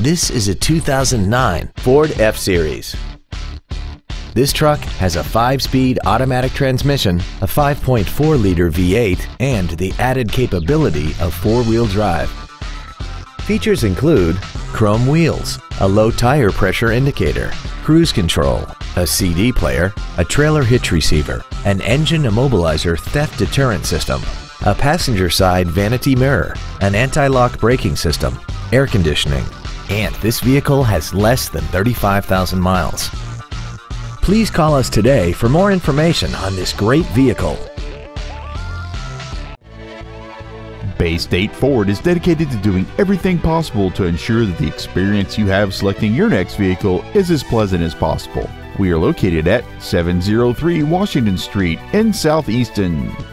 This is a 2009 Ford F-Series. This truck has a 5-speed automatic transmission, a 5.4-liter V8, and the added capability of 4-wheel drive. Features include chrome wheels, a low tire pressure indicator, cruise control, a CD player, a trailer hitch receiver, an engine immobilizer theft deterrent system, a passenger side vanity mirror, an anti-lock braking system, air conditioning, and this vehicle has less than 35,000 miles. Please call us today for more information on this great vehicle. Bay State Ford is dedicated to doing everything possible to ensure that the experience you have selecting your next vehicle is as pleasant as possible. We are located at 703 Washington Street in South Easton.